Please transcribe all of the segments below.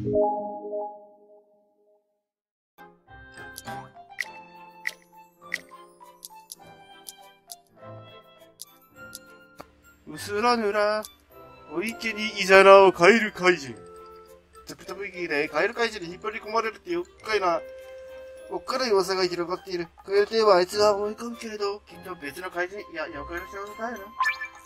うすらぬら、お池にいざなうカエル怪人。タプタプ駅でカエル怪人に引っ張り込まれるっていうおっかない噂が広がっている。カエルといえばあいつは思い込むけれど、きっと別の怪人、いや、妖怪の仕業だよな。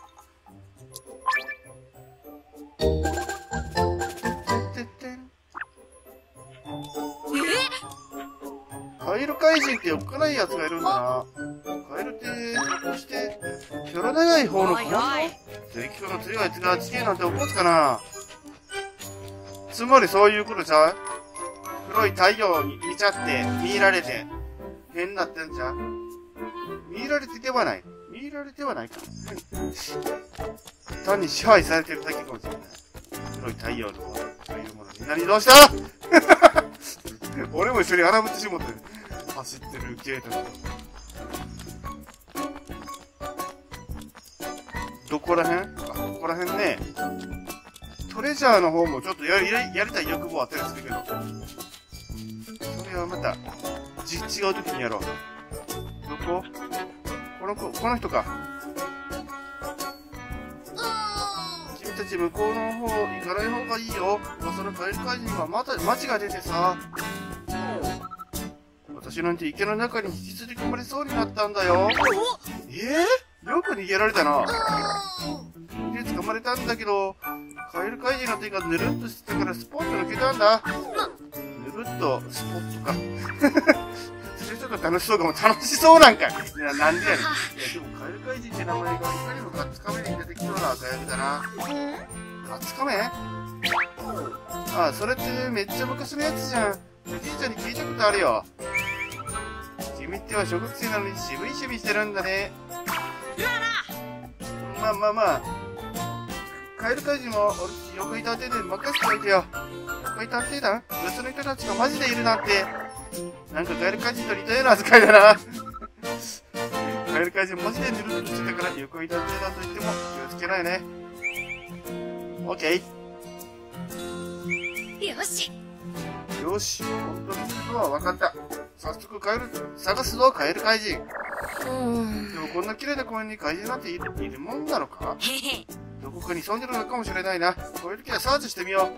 カエル怪人っておっかない奴がいるんだな。カエルって、ひょっとして、キョロ長い方の小物？石器の強いやつが地形なんて起こすかな。つまりそういうことじゃう？黒い太陽に見ちゃって、見入られて、変なってんじゃん。見入られてではない。見入られてはないか。単に支配されてるだけかもしれない。黒い太陽の方というものに何どうした俺も一緒に穴ぶってしもって走ってるゲートのどこらへん？ここらへんね。トレジャーの方もちょっとやりたい欲望あったりするけど。それはまた、違う時にやろう。どこ？この人か。君たち向こうの方行かない方がいいよ。そのカエル怪人はまた町が出てさ。私なんて池の中に引きずり込まれそうになったんだよ。よく逃げられたな。で捕まれたんだけど、カエル怪人の手がぬるっとしてたからスポッと抜けたんだ。ぬるっとスポットか。それちょっと楽しそうかも。楽しそうなんかい。いや、なんでやねん。いや、でもカエル怪人って名前がいかにもカツカメに出てきそうなカエルだな。カツカメ？あ、それってめっちゃ昔のやつじゃん。おじいちゃんに聞いたことあるよ。君っては小学生なのに渋い趣味してるんだね。まあ。カエル怪人も妖怪探偵団に任せておいてよ。妖怪探偵団？別の人たちがマジでいるなんて。なんかカエル怪人と似たような扱いだな。カエル怪人マジでぬるっとしてたから妖怪探偵団と言っても気をつけないね。オッケー。 よし。 よし、本当にするのは分かった。早速探すぞ、カエル怪人。でもこんな綺麗な公園に怪人なんているもんなのか？どこかに潜んでるのかもしれないな。こういう時はサーチしてみよ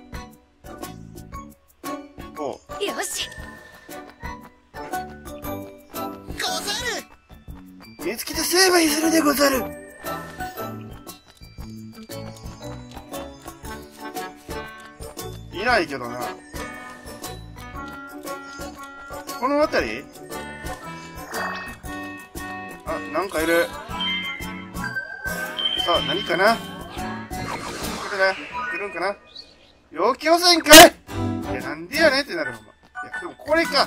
う。おう。 よし。 ござる！見つけて成敗するでござる！いないけどな。この辺り？あ、なんかいる。さあ、何かな？来るんかな？陽気汚染かい！いや、なんでやねんってなるほんま。いや、でもこれか。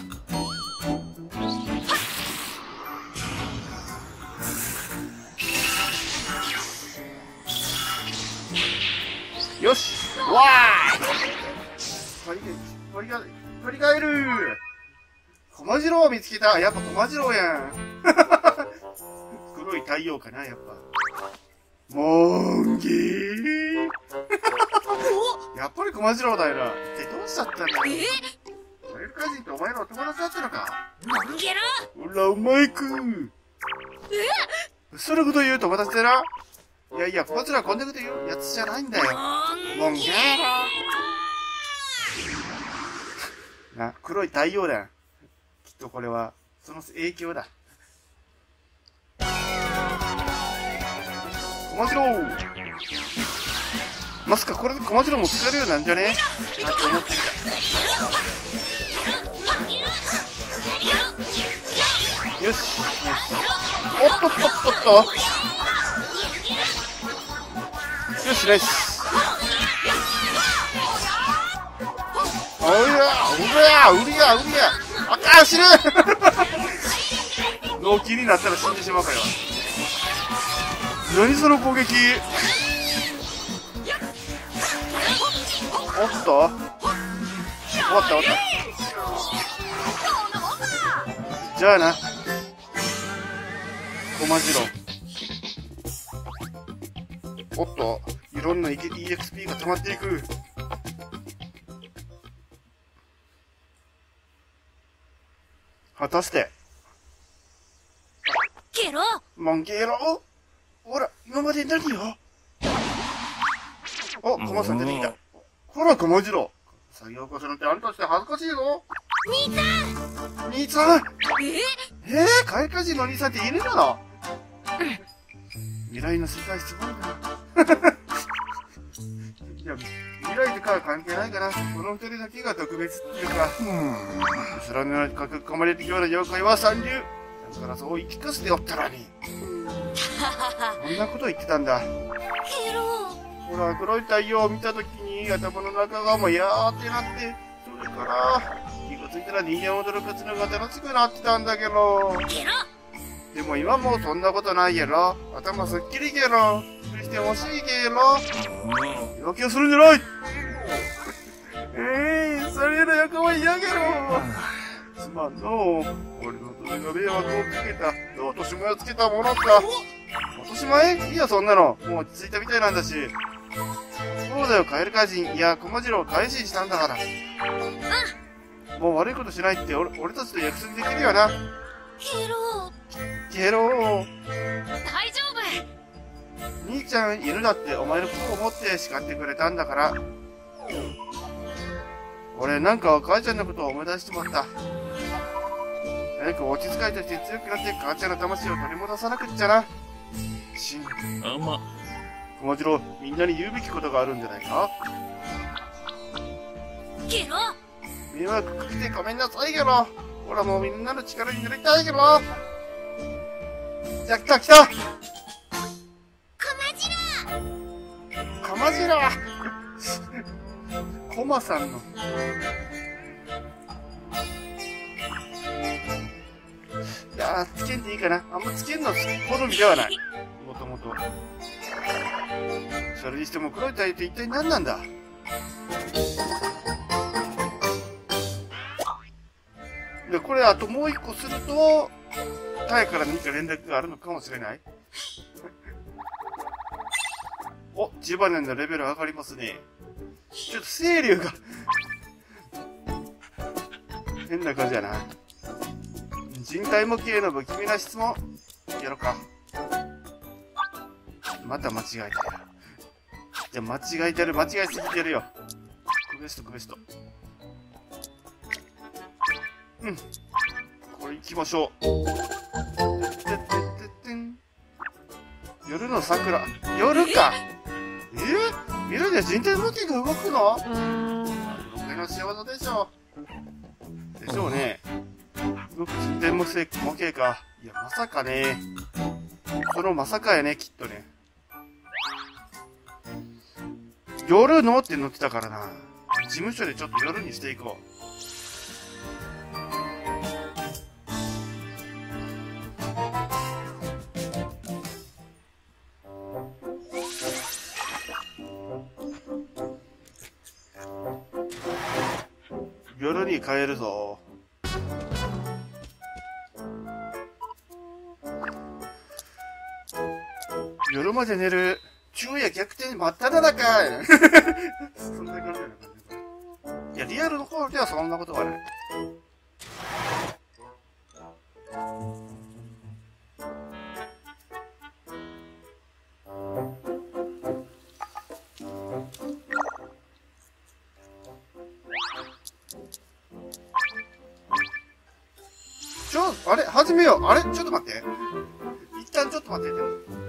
よし！わー！鳥がいる！コマジロウを見つけた。やっぱコマジロウやん。黒い太陽かな、やっぱ。モンギー。やっぱりコマジロウだよな。ってどうしちゃったんだよ。カエル怪人ってお前のお友達だったのか？ モンゲラ！ ほら、お前くん。そのこと言う友達だな。いや、こちらこんなこと言うやつじゃないんだよ。モンゲラ。な、黒い太陽だよ。きっとこれは、その影響だ。コマジロウ！まさかこれでコマジロウも使えるようなんじゃね？なんて思ってきた。よし。おっと。よし、ナイス。うりゃ。あかん、死ぬ脳気になったら死んでしまうから。何その攻撃。おっと終わった。じゃあな、コマジロウ。おっと、いろんな EXP が溜まっていく。 果たして。 ゲロモンゲロほら、今まで何よ。お、コマさん出てきた。ほら、コマジロ。作業こそなんてあんたして恥ずかしいぞ。 兄さん兄さんカエル怪人の兄さんって犬なの？未来の世界すごいな。いや、未来とかは関係ないかな。この二人だけが特別っていうか。空の中に囲まれてきような妖怪は三流。だからそう言い聞かせておったらに。そんなこと言ってたんだ。 ゲロほら、黒い太陽を見たときに頭の中がもやーってなって、それから、気がついたら人間を驚かすのが楽しくなってたんだけど。 ゲロでも今もうそんなことないやろ。頭すっきりゲロ。びっくりしてほしいゲロ。要求するんじゃないそれの横は嫌ゲロ。すまんのう。俺のどれが迷惑をかけた。落とし前をつけたものか。落とし前？いいよそんなの。もう落ち着いたみたいなんだし。そうだよ、カエル怪人。いや、小次郎を改心したんだから。もう悪いことしないって俺たちと約束できるよな。 ゲロゲロー。 大丈夫。 兄ちゃん、犬だってお前のことを思って叱ってくれたんだから。俺なんか母ちゃんのことを思い出してまった。早く落ち着かいとして強くなって母ちゃんの魂を取り戻さなくっちゃな。小次郎、みんなに言うべきことがあるんじゃないか？ ゲロ迷惑かけてごめんなさいゲロ。ほらもうみんなの力になりたいゲロ。じゃ、来たカマジラカマジラコマさんの。いやー、つけんでいいかな。あんまつけんの好みではない。もともと。それにしても黒いタイって一体何なんだ？で、これあともう一個すると、タイから何か連絡があるのかもしれない。お、ジバネンのレベル上がりますね。ちょっと清流が変な感じやな。人体模型の不気味な質問やろうか。また間違えてる。じゃあ間違えてる、間違えすぎてるよ。クベストクベスト。うん、これ行きましょう。夜の桜。夜か。夜で人体模型が動くの？俺の仕業でしょ。でしょうね。動く人体模型か。いや、まさかね。そのまさかやね、きっとね。夜のって乗ってたからな。事務所でちょっと夜にしていこう。夜に帰るぞ。夜まで寝る昼夜逆転真っ只中そんな感じだね。いや、リアルの方ではそんなことはない。あれ始めよう。あれちょっと待って。一旦ちょっと待って。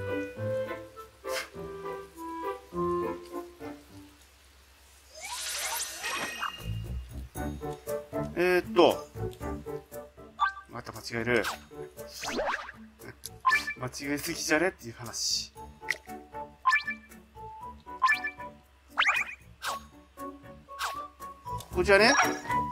また間違える。間違えすぎじゃねっていう話。ここじゃね？